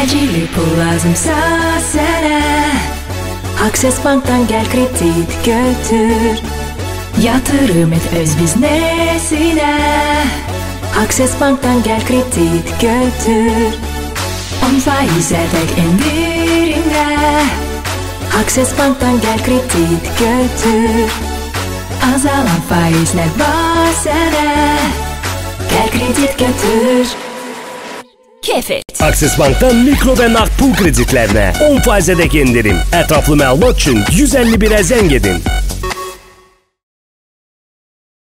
Təcili pul lazımsa sənə, Akses Bank'tan gel kredit götür, yatırım et öz biznesine. Akses Bank'tan gel kredit götür, 10 faize dek indirimle. Akses Bank'tan gel kredit götür, azalan faizler var sana. Gel kredit götür. Kefet. Akses Bank'tan mikro ve nakt pul kreditlerine 10 faize dek indirim. Etraflı məlumat üçün 151'e zəng edin.